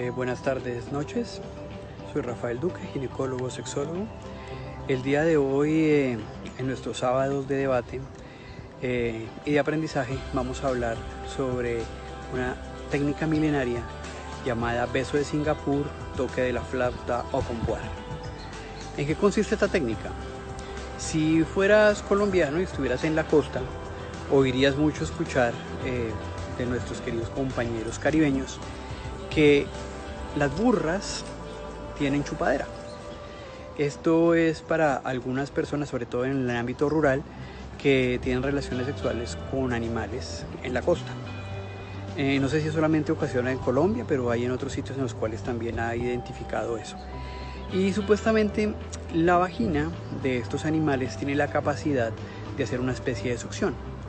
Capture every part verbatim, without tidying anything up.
Eh, buenas tardes, noches. Soy Rafael Duque, ginecólogo, sexólogo. El día de hoy, eh, en nuestros sábados de debate eh, y de aprendizaje, vamos a hablar sobre una técnica milenaria llamada beso de Singapur, toque de la flauta o pompoar. ¿En qué consiste esta técnica? Si fueras colombiano y estuvieras en la costa, oirías mucho escuchar eh, de nuestros queridos compañeros caribeños que las burras tienen chupadera. Esto es para algunas personas, sobre todo en el ámbito rural, que tienen relaciones sexuales con animales en la costa. Eh, no sé si solamente ocasiona en Colombia, pero hay en otros sitios en los cuales también ha identificado eso. Y supuestamente la vagina de estos animales tiene la capacidad de hacer una especie de succión.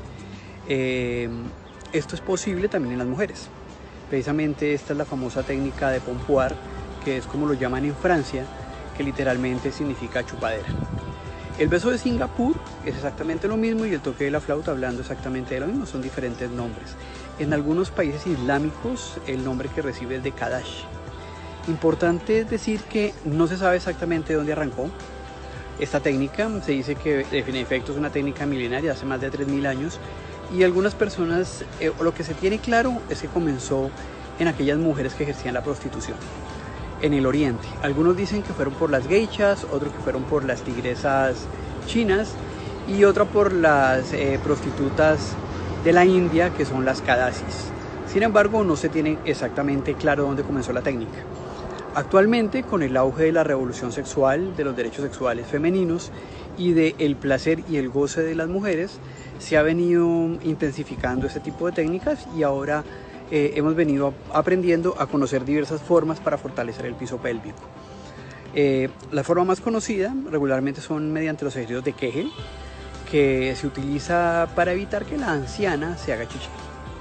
Eh, esto es posible también en las mujeres. Precisamente esta es la famosa técnica de pompoar, que es como lo llaman en Francia, que literalmente significa chupadera. El beso de Singapur es exactamente lo mismo y el toque de la flauta, hablando exactamente de lo mismo, son diferentes nombres. En algunos países islámicos el nombre que recibe es de Kadash. Importante decir que no se sabe exactamente dónde arrancó esta técnica. Se dice que en efecto es una técnica milenaria, hace más de tres mil años, y algunas personas, eh, lo que se tiene claro es que comenzó en aquellas mujeres que ejercían la prostitución en el oriente. Algunos dicen que fueron por las geishas, otros que fueron por las tigresas chinas y otra por las eh, prostitutas de la India, que son las kadasis. Sin embargo, no se tiene exactamente claro dónde comenzó la técnica. Actualmente, con el auge de la revolución sexual, de los derechos sexuales femeninos y del placer y el goce de las mujeres, se ha venido intensificando este tipo de técnicas y ahora eh, hemos venido aprendiendo a conocer diversas formas para fortalecer el piso pélvico. Eh, la forma más conocida regularmente son mediante los ejercicios de Kegel, que se utiliza para evitar que la anciana se haga chichi.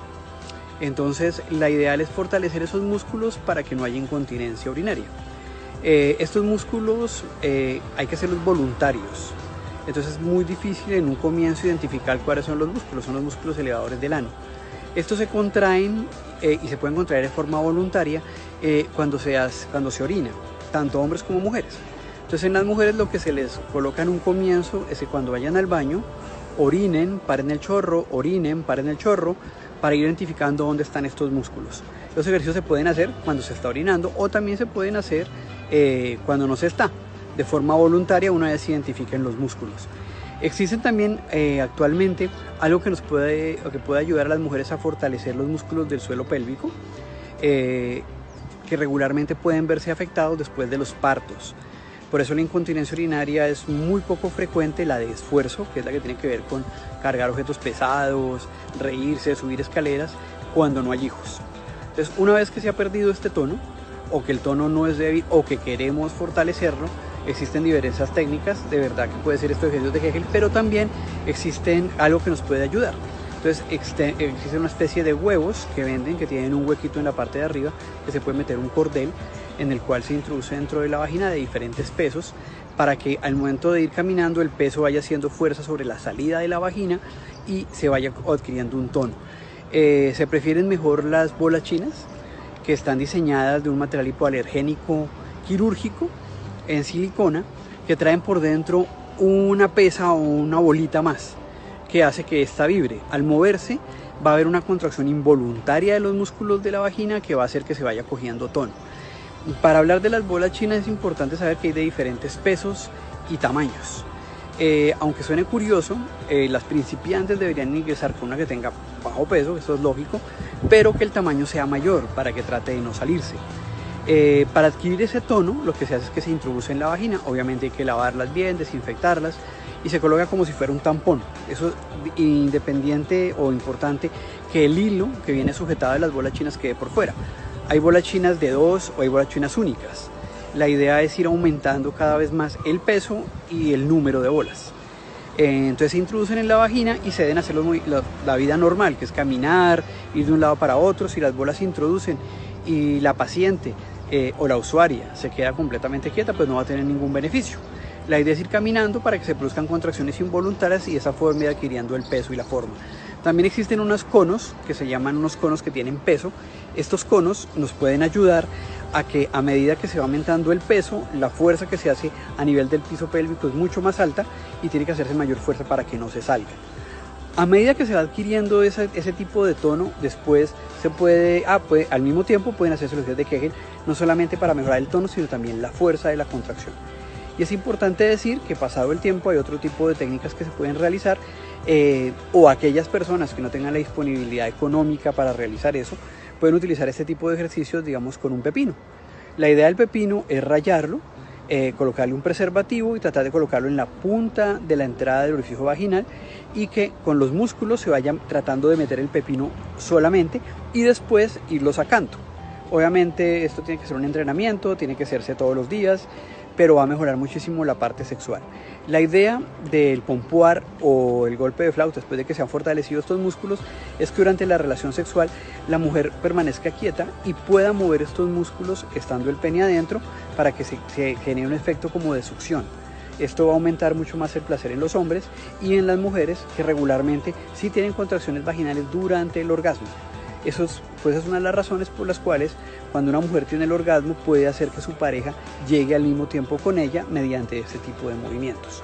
Entonces, la ideal es fortalecer esos músculos para que no haya incontinencia urinaria. Eh, estos músculos eh, hay que hacerlos voluntarios. Entonces es muy difícil en un comienzo identificar cuáles son los músculos, son los músculos elevadores del ano. Estos se contraen eh, y se pueden contraer de forma voluntaria eh, cuando, se hace, cuando se orina, tanto hombres como mujeres. Entonces en las mujeres lo que se les coloca en un comienzo es que cuando vayan al baño, orinen, paren el chorro, orinen, paren el chorro, para ir identificando dónde están estos músculos. Los ejercicios se pueden hacer cuando se está orinando o también se pueden hacer eh, cuando no se está, de forma voluntaria, una vez se identifiquen los músculos. Existen también eh, actualmente algo que nos puede, que puede ayudar a las mujeres a fortalecer los músculos del suelo pélvico, eh, que regularmente pueden verse afectados después de los partos. Por eso la incontinencia urinaria es muy poco frecuente, la de esfuerzo, que es la que tiene que ver con cargar objetos pesados, reírse, subir escaleras, cuando no hay hijos. Entonces, una vez que se ha perdido este tono, o que el tono no es débil, o que queremos fortalecerlo, existen diversas técnicas, de verdad que puede ser estos ejercicios de Kegel, pero también existen algo que nos puede ayudar. Entonces existe una especie de huevos que venden, que tienen un huequito en la parte de arriba, que se puede meter un cordel, en el cual se introduce dentro de la vagina de diferentes pesos, para que al momento de ir caminando el peso vaya haciendo fuerza sobre la salida de la vagina y se vaya adquiriendo un tono. Eh, se prefieren mejor las bolas chinas, que están diseñadas de un material hipoalergénico quirúrgico en silicona, que traen por dentro una pesa o una bolita más, que hace que ésta vibre. Al moverse va a haber una contracción involuntaria de los músculos de la vagina que va a hacer que se vaya cogiendo tono. Para hablar de las bolas chinas es importante saber que hay de diferentes pesos y tamaños. Eh, aunque suene curioso, eh, las principiantes deberían ingresar con una que tenga bajo peso, esto es lógico, pero que el tamaño sea mayor para que trate de no salirse. Eh, para adquirir ese tono, lo que se hace es que se introduce en la vagina. Obviamente hay que lavarlas bien, desinfectarlas, y se coloca como si fuera un tampón. Eso es independiente o importante que el hilo que viene sujetado de las bolas chinas quede por fuera. Hay bolas chinas de dos o hay bolas chinas únicas. La idea es ir aumentando cada vez más el peso y el número de bolas. Eh, entonces se introducen en la vagina y se deben hacer los, la, la vida normal, que es caminar, ir de un lado para otro. Si las bolas se introducen y la paciente eh, o la usuaria se queda completamente quieta, pues no va a tener ningún beneficio. La idea es ir caminando para que se produzcan contracciones involuntarias y de esa forma ir adquiriendo el peso y la forma. También existen unos conos que se llaman unos conos que tienen peso. Estos conos nos pueden ayudar a que a medida que se va aumentando el peso, la fuerza que se hace a nivel del piso pélvico es mucho más alta y tiene que hacerse mayor fuerza para que no se salga. A medida que se va adquiriendo ese, ese tipo de tono, después se puede, ah, puede, al mismo tiempo pueden hacerse los ejercicios de Kegel, no solamente para mejorar el tono, sino también la fuerza de la contracción. Y es importante decir que pasado el tiempo hay otro tipo de técnicas que se pueden realizar, eh, o aquellas personas que no tengan la disponibilidad económica para realizar eso, pueden utilizar este tipo de ejercicios, digamos, con un pepino. La idea del pepino es rayarlo, eh, colocarle un preservativo y tratar de colocarlo en la punta de la entrada del orificio vaginal y que con los músculos se vayan tratando de meter el pepino solamente y después irlo sacando. Obviamente esto tiene que ser un entrenamiento, tiene que hacerse todos los días, pero va a mejorar muchísimo la parte sexual. La idea del pompoir o el golpe de flauta, después de que se han fortalecido estos músculos, es que durante la relación sexual la mujer permanezca quieta y pueda mover estos músculos estando el pene adentro para que se, se genere un efecto como de succión. Esto va a aumentar mucho más el placer en los hombres y en las mujeres que regularmente sí tienen contracciones vaginales durante el orgasmo. Eso es, pues es una de las razones por las cuales cuando una mujer tiene el orgasmo puede hacer que su pareja llegue al mismo tiempo con ella mediante este tipo de movimientos.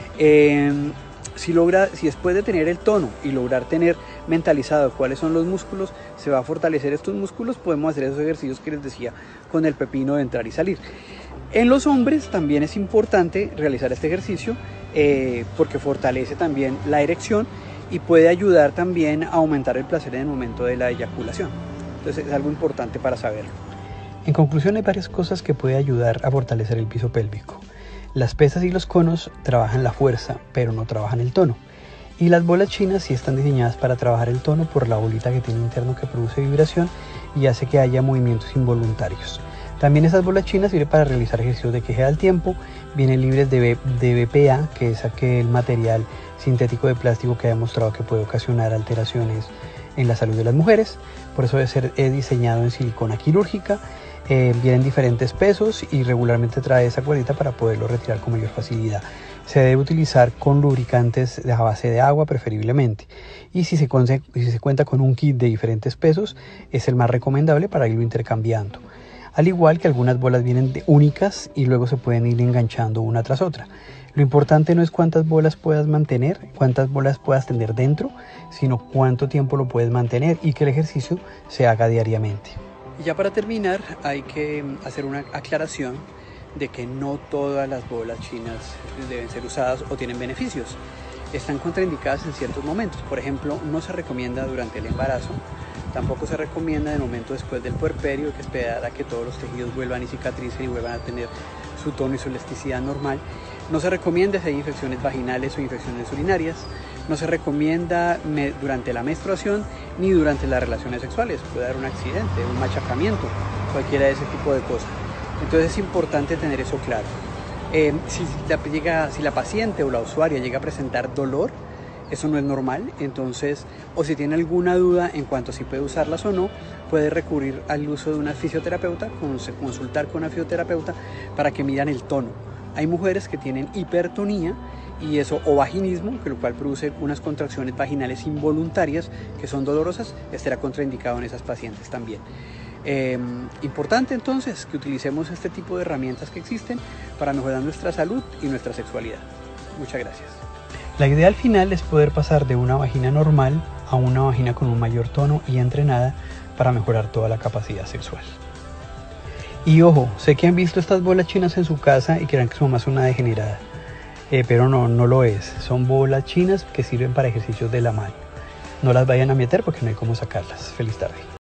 Eh, si, logra, si después de tener el tono y lograr tener mentalizado cuáles son los músculos, se va a fortalecer estos músculos, podemos hacer esos ejercicios que les decía con el pepino de entrar y salir. En los hombres también es importante realizar este ejercicio eh, porque fortalece también la erección y puede ayudar también a aumentar el placer en el momento de la eyaculación. Entonces es algo importante para saberlo. En conclusión, hay varias cosas que pueden ayudar a fortalecer el piso pélvico. Las pesas y los conos trabajan la fuerza, pero no trabajan el tono. Y las bolas chinas sí están diseñadas para trabajar el tono por la bolita que tiene interno que produce vibración y hace que haya movimientos involuntarios. También esas bolas chinas sirven para realizar ejercicios de Kegel al tiempo, vienen libres de, de B P A, que es aquel material sintético de plástico que ha demostrado que puede ocasionar alteraciones en la salud de las mujeres, por eso debe ser diseñado en silicona quirúrgica, eh, vienen diferentes pesos y regularmente trae esa cuerdita para poderlo retirar con mayor facilidad. Se debe utilizar con lubricantes a base de agua preferiblemente y si se, si se cuenta con un kit de diferentes pesos es el más recomendable para irlo intercambiando. Al igual que algunas bolas vienen de únicas y luego se pueden ir enganchando una tras otra. Lo importante no es cuántas bolas puedas mantener, cuántas bolas puedas tener dentro, sino cuánto tiempo lo puedes mantener y que el ejercicio se haga diariamente. Y ya para terminar hay que hacer una aclaración de que no todas las bolas chinas deben ser usadas o tienen beneficios. Están contraindicadas en ciertos momentos. Por ejemplo, no se recomienda durante el embarazo. Tampoco se recomienda en el momento después del puerperio, hay que esperar a que todos los tejidos vuelvan y cicatricen y vuelvan a tener su tono y su elasticidad normal. No se recomienda si hay infecciones vaginales o infecciones urinarias. No se recomienda durante la menstruación ni durante las relaciones sexuales. Puede haber un accidente, un machacamiento, cualquiera de ese tipo de cosas. Entonces es importante tener eso claro. Eh, si, la, llega, si la paciente o la usuaria llega a presentar dolor, eso no es normal, entonces, o si tiene alguna duda en cuanto a si puede usarlas o no, puede recurrir al uso de una fisioterapeuta, consultar con una fisioterapeuta para que midan el tono. Hay mujeres que tienen hipertonía y eso, o vaginismo, que lo cual produce unas contracciones vaginales involuntarias que son dolorosas, estará contraindicado en esas pacientes también. Eh, importante entonces que utilicemos este tipo de herramientas que existen para mejorar nuestra salud y nuestra sexualidad. Muchas gracias. La idea al final es poder pasar de una vagina normal a una vagina con un mayor tono y entrenada para mejorar toda la capacidad sexual. Y ojo, sé que han visto estas bolas chinas en su casa y crean que su mamá es una degenerada, eh, pero no, no lo es. Son bolas chinas que sirven para ejercicios de la mano. No las vayan a meter porque no hay cómo sacarlas. Feliz tarde.